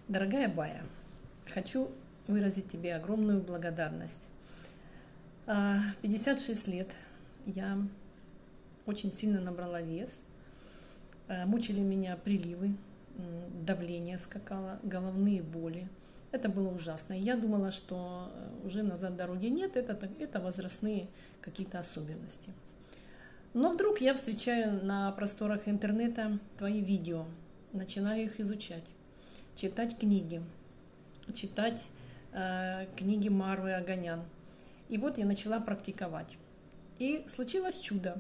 Дорогая Бая, хочу выразить тебе огромную благодарность. 56 лет я очень сильно набрала вес, мучили меня приливы, давление скакало, головные боли. Это было ужасно. Я думала, что уже назад дороги нет, это возрастные какие-то особенности. Но вдруг я встречаю на просторах интернета твои видео, начинаю их изучать, читать книги, читать книги Марвы Аганян. И вот я начала практиковать. И случилось чудо.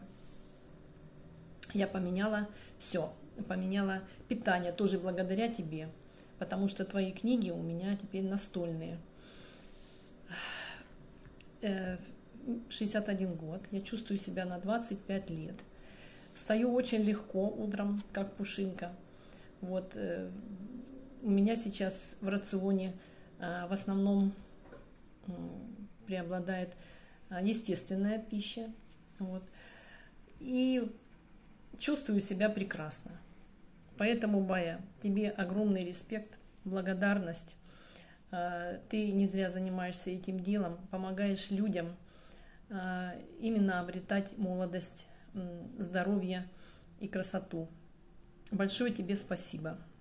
Я поменяла все, поменяла питание тоже благодаря тебе, потому что твои книги у меня теперь настольные. 61 год, я чувствую себя на 25 лет. Встаю очень легко утром, как пушинка. Вот, у меня сейчас в рационе в основном преобладает естественная пища. Вот, и чувствую себя прекрасно. Поэтому, Бая, тебе огромный респект, благодарность. Ты не зря занимаешься этим делом, помогаешь людям именно обретать молодость, здоровье и красоту. Большое тебе спасибо.